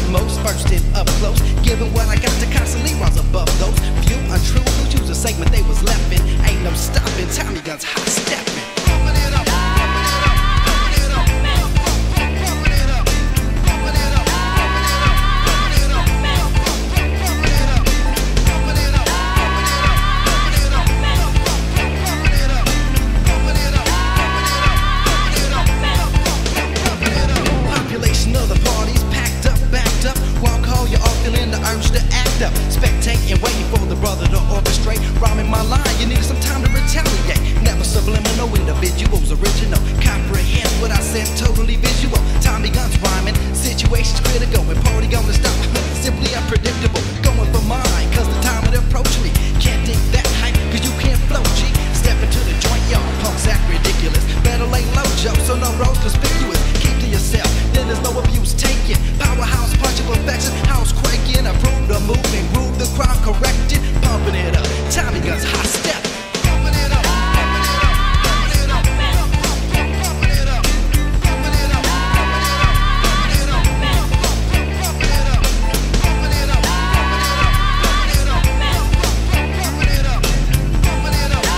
utmost, first and up close, giving what I got to constantly rise above those few untrue who choose a segment they was left in. Ain't no stopping, Tommy guns hot stepping. Pumping it up, pumping it up, pumping it up, pumping it up, pumping it up, pumping it up, pumping it up, pumping it up, pumping it up, pumping it up, pumping it up, pumping it up, pumping it up, pumping it up. Population of the parties packed up, backed up. While call you all feeling the urge to act up, spectating, waiting for the brother to orchestrate. Rhyming my line, you need some time to retaliate. Never subliminal, individuals original. Comprehend what I said, totally visual. Tommy guns rhyming, situations critical. When party gonna stop, simply unpredictable. Going for mine, cause the time it approached me. Can't dig that hype, cause you can't flow, G. Step into the joint, y'all punks act ridiculous. Better lay low, Joe, so no roads conspicuous. Keep to yourself, then there's no abuse taken. Powerhouse punch of perfection, house quaking. Approve the movement, groove the crowd corrected. Pumping it up, Tommy guns hot step. Pumping it up, pumping it up, pumping it up, pumping it up, pumping it up, pumping it up, pumping it up, pumping it up, pumping it up, pumping it up, pumping it up, pumping it up,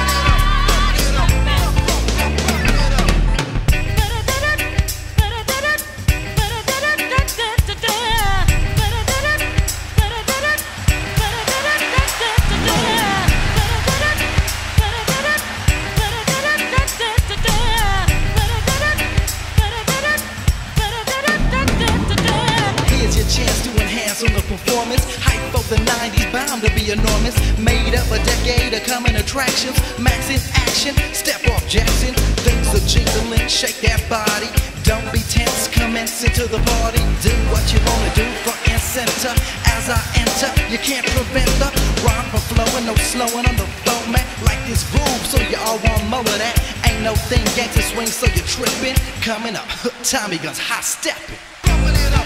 pumping it up. Here's your chance to enhance on the performance. Hype for the 90s, bound to be enormous. Made up a decade of coming attractions. Max in action, step off Jackson. Things are jingling, shake that body. Don't be tense, commence into the party. Do what you wanna do, front and center. As I enter, you can't prevent the rhyme from flowing. No slowing on the flow, man. Like this groove, so you all want more of that. Ain't no thing gangsta swing, so you're tripping. Coming up, Tommy guns hot stepping. Pumping it up.